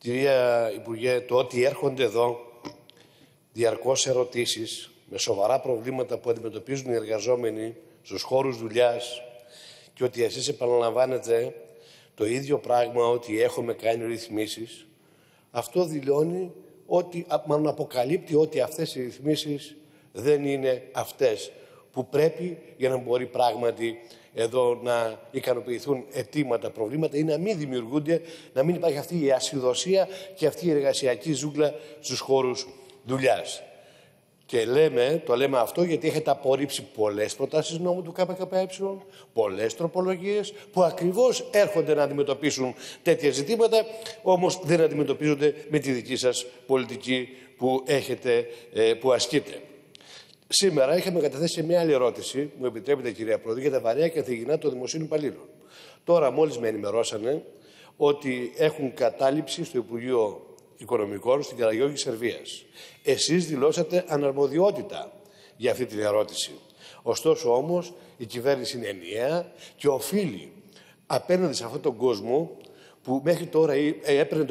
Κυρία Υπουργέ, το ότι έρχονται εδώ διαρκώς ερωτήσεις με σοβαρά προβλήματα που αντιμετωπίζουν οι εργαζόμενοι στους χώρους δουλειάς και ότι εσείς επαναλαμβάνετε το ίδιο πράγμα, ότι έχουμε κάνει ρυθμίσεις, αυτό δηλώνει ότι, μάλλον αποκαλύπτει ότι αυτές οι ρυθμίσεις δεν είναι αυτές που πρέπει για να μπορεί πράγματι εδώ να ικανοποιηθούν αιτήματα, προβλήματα ή να μην δημιουργούνται, να μην υπάρχει αυτή η ασυδοσία και αυτή η εργασιακή ζούγκλα στους χώρους δουλειάς. Και το λέμε αυτό γιατί έχετε απορρίψει πολλές προτάσεις νόμου του ΚΚΕ, πολλές τροπολογίες που ακριβώς έρχονται να αντιμετωπίσουν τέτοια ζητήματα, όμως δεν αντιμετωπίζονται με τη δική σας πολιτική που ασκείτε. Σήμερα είχαμε καταθέσει μια άλλη ερώτηση, μου επιτρέπετε κυρία Πρόεδρε, για τα βαρέα και καθηγητά των δημοσίων υπαλλήλων. Τώρα μόλις με ενημερώσανε ότι έχουν κατάληψη στο Υπουργείο Οικονομικών στην Καραγιώργη Σερβίας. Εσείς δηλώσατε αναρμοδιότητα για αυτή την ερώτηση. Ωστόσο όμως η κυβέρνηση είναι ενιαία και οφείλει απέναντι σε αυτόν τον κόσμο που μέχρι τώρα έπαιρνε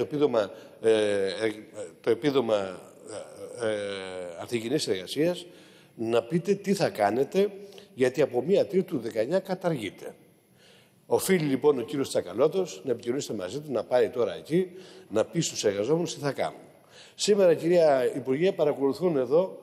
το επίδομα ανθυγιεινής εργασίας, να πείτε τι θα κάνετε, γιατί από 1 Τρίτου 19 καταργείται. Οφείλει λοιπόν ο κύριος Τσακαλώτος να επικοινωνήσετε μαζί του, να πάει τώρα εκεί, να πει στους εργαζόμενους τι θα κάνουν. Σήμερα, κυρία Υπουργέ, παρακολουθούν εδώ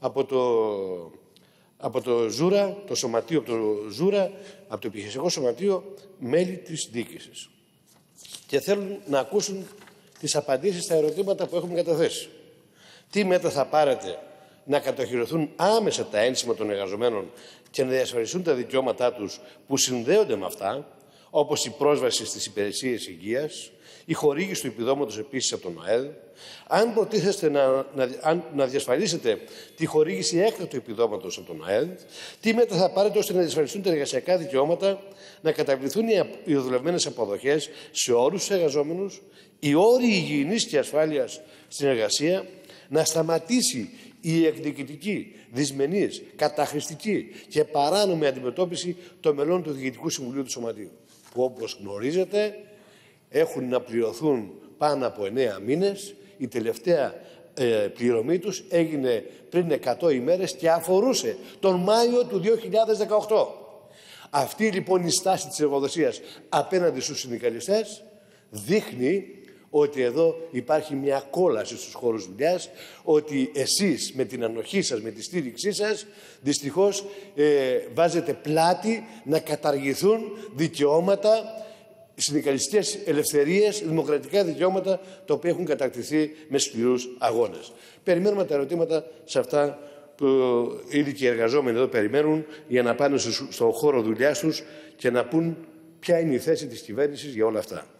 από το Ζούρα, το σωματείο, από το επιχειρησιακό σωματείο, μέλη της διοίκησης. Και θέλουν να ακούσουν τις απαντήσεις στα ερωτήματα που έχουμε καταθέσει. Τι μέτρα θα πάρετε να κατοχυρωθούν άμεσα τα ένσημα των εργαζομένων και να διασφαλιστούν τα δικαιώματά τους που συνδέονται με αυτά, όπως η πρόσβαση στις υπηρεσίες υγείας, η χορήγηση του επιδόματος επίσης από τον ΟΑΕΔ, αν προτίθεστε να διασφαλίσετε τη χορήγηση έκτακτου επιδόματος από τον ΟΑΕΔ, τι μέτρα θα πάρετε ώστε να διασφαλιστούν τα εργασιακά δικαιώματα, να καταβληθούν οι δουλευμένες αποδοχές σε όλους τους εργαζόμενους, οι όροι υγιεινής και ασφάλειας στην εργασία, να σταματήσει η εκδικητική, δυσμενής, καταχρηστική και παράνομη αντιμετώπιση των μελών του Διοικητικού Συμβουλίου του Σωματείου, που όπως γνωρίζετε έχουν να πληρωθούν πάνω από 9 μήνες. Η τελευταία πληρωμή τους έγινε πριν 100 ημέρες και αφορούσε τον Μάιο του 2018. Αυτή λοιπόν η στάση της εργοδοσίας απέναντι στους συνδικαλιστές δείχνει ότι εδώ υπάρχει μια κόλαση στους χώρους δουλειάς, ότι εσείς με την ανοχή σας, με τη στήριξή σας, δυστυχώς βάζετε πλάτη να καταργηθούν δικαιώματα, συνδικαλιστικές ελευθερίες, δημοκρατικά δικαιώματα, τα οποία έχουν κατακτηθεί με σκληρούς αγώνες. Περιμένουμε τα ερωτήματα σε αυτά που ήδη και οι εργαζόμενοι εδώ περιμένουν για να πάνε στον χώρο δουλειάς τους και να πούν ποια είναι η θέση της κυβέρνησης για όλα αυτά.